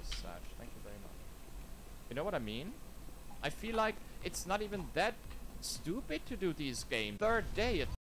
Sag. Thank you very much. You know what I mean? I feel like it's not even that stupid to do these games. Third day,